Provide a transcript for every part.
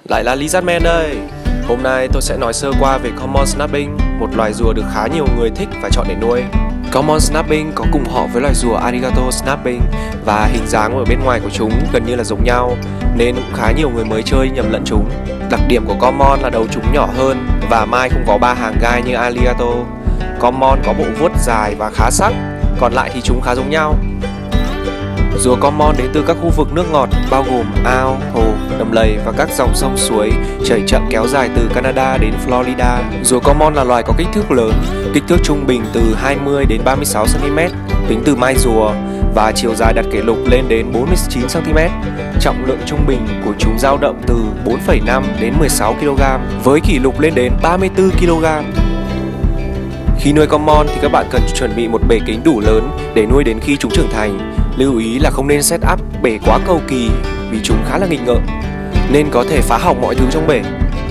Lại là Lizardman đây. Hôm nay tôi sẽ nói sơ qua về Common Snapping, một loài rùa được khá nhiều người thích và chọn để nuôi. Common Snapping có cùng họ với loài rùa Arigato Snapping và hình dáng ở bên ngoài của chúng gần như là giống nhau, nên cũng khá nhiều người mới chơi nhầm lẫn chúng. Đặc điểm của Common là đầu chúng nhỏ hơn và mai không có 3 hàng gai như Arigato. Common có bộ vuốt dài và khá sắc, còn lại thì chúng khá giống nhau. Rùa Common đến từ các khu vực nước ngọt bao gồm ao, hồ, đầm lầy và các dòng sông suối chảy chậm kéo dài từ Canada đến Florida. Rùa Common là loài có kích thước lớn, kích thước trung bình từ 20 đến 36 cm tính từ mai rùa và chiều dài đạt kỷ lục lên đến 49 cm. Trọng lượng trung bình của chúng dao động từ 4,5 đến 16 kg với kỷ lục lên đến 34 kg. Khi nuôi Common thì các bạn cần chuẩn bị một bể kính đủ lớn để nuôi đến khi chúng trưởng thành. Lưu ý là không nên set up bể quá cầu kỳ vì chúng khá là nghịch ngợm, nên có thể phá hỏng mọi thứ trong bể.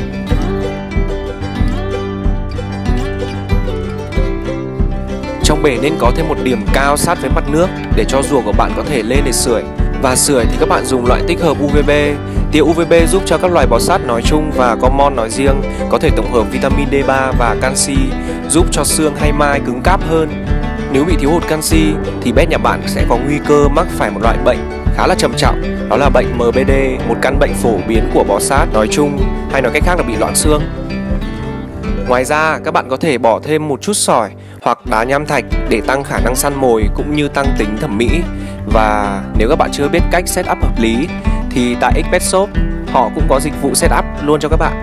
Trong bể nên có thêm một điểm cao sát với mặt nước để cho rùa của bạn có thể lên để sưởi. Và sưởi thì các bạn dùng loại tích hợp UVB. Tia UVB giúp cho các loài bò sát nói chung và Common nói riêng có thể tổng hợp vitamin D3 và canxi, giúp cho xương hay mai cứng cáp hơn. Nếu bị thiếu hụt canxi thì bé nhà bạn sẽ có nguy cơ mắc phải một loại bệnh khá là trầm trọng, đó là bệnh MBD, một căn bệnh phổ biến của bò sát nói chung, hay nói cách khác là bị loãng xương. Ngoài ra, các bạn có thể bỏ thêm một chút sỏi hoặc đá nham thạch để tăng khả năng săn mồi cũng như tăng tính thẩm mỹ. Và nếu các bạn chưa biết cách setup hợp lý thì tại XPetShop họ cũng có dịch vụ setup luôn cho các bạn.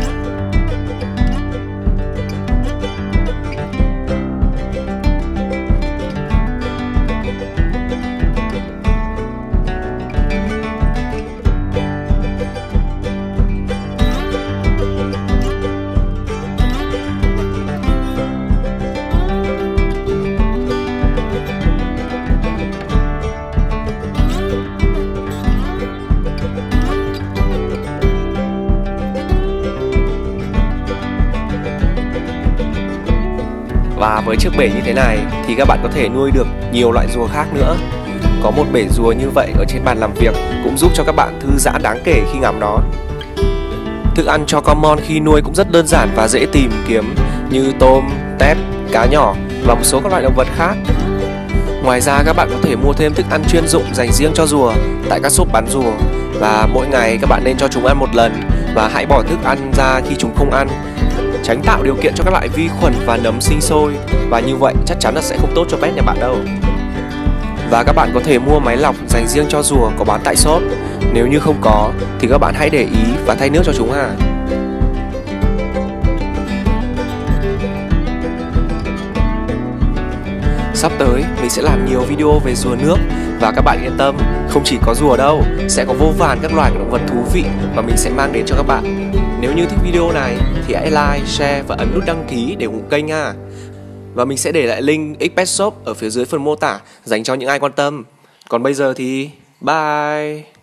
Và với chiếc bể như thế này thì các bạn có thể nuôi được nhiều loại rùa khác nữa. Có một bể rùa như vậy ở trên bàn làm việc cũng giúp cho các bạn thư giãn đáng kể khi ngắm nó. Thức ăn cho Common khi nuôi cũng rất đơn giản và dễ tìm kiếm như tôm, tép, cá nhỏ và một số các loại động vật khác. Ngoài ra các bạn có thể mua thêm thức ăn chuyên dụng dành riêng cho rùa tại các shop bán rùa. Và mỗi ngày các bạn nên cho chúng ăn một lần và hãy bỏ thức ăn ra khi chúng không ăn, tránh tạo điều kiện cho các loại vi khuẩn và nấm sinh sôi, và như vậy chắc chắn là sẽ không tốt cho pet nhà bạn đâu. Và các bạn có thể mua máy lọc dành riêng cho rùa có bán tại shop. Nếu như không có thì các bạn hãy để ý và thay nước cho chúng ha. Sắp tới mình sẽ làm nhiều video về rùa nước và các bạn yên tâm, không chỉ có rùa đâu, sẽ có vô vàn các loài động vật thú vị mà mình sẽ mang đến cho các bạn. Nếu như thích video này thì hãy like, share và ấn nút đăng ký để ủng hộ kênh nha. Và mình sẽ để lại link XPetShop ở phía dưới phần mô tả dành cho những ai quan tâm. Còn bây giờ thì bye.